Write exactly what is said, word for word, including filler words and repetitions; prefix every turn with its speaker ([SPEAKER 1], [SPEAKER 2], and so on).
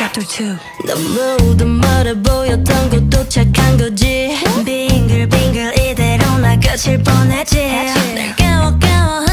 [SPEAKER 1] Chapter two.
[SPEAKER 2] 너무도 멀어 보였던 곳 도착한 거지. 빙글빙글 이대로 나 끝일 뻔했지. 날 깨워 깨워